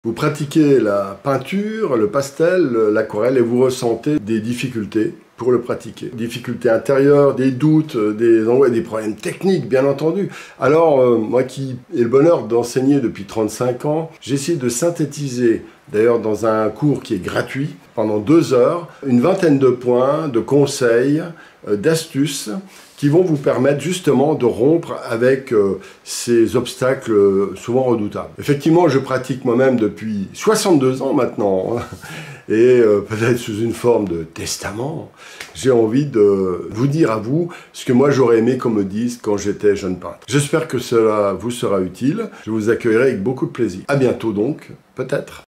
Vous pratiquez la peinture, le pastel, l'aquarelle et vous ressentez des difficultés pour le pratiquer. Difficultés intérieures, des doutes, des problèmes techniques bien entendu. Alors moi qui ai le bonheur d'enseigner depuis 35 ans, j'essaie de synthétiser, d'ailleurs dans un cours qui est gratuit, pendant 2 heures, une vingtaine de points, de conseils, d'astuces qui vont vous permettre justement de rompre avec ces obstacles souvent redoutables. Effectivement, je pratique moi-même depuis 62 ans maintenant, et peut-être sous une forme de testament, j'ai envie de vous dire à vous ce que moi j'aurais aimé qu'on me dise quand j'étais jeune peintre. J'espère que cela vous sera utile, je vous accueillerai avec beaucoup de plaisir. À bientôt donc, peut-être.